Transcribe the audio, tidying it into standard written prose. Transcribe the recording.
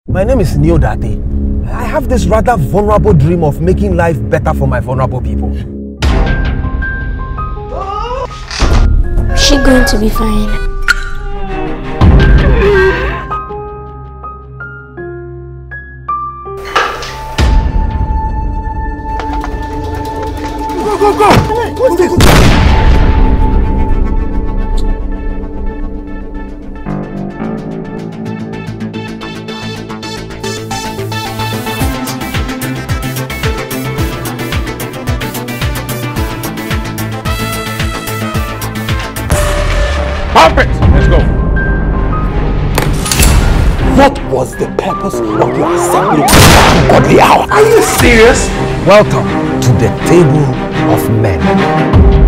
My name is Neodate. I have this rather vulnerable dream of making life better for my vulnerable people. She's going to be fine. Go! What's this? Perfect! Let's go. What was the purpose of your assembly at the hour? Are you serious? Welcome to the table of men.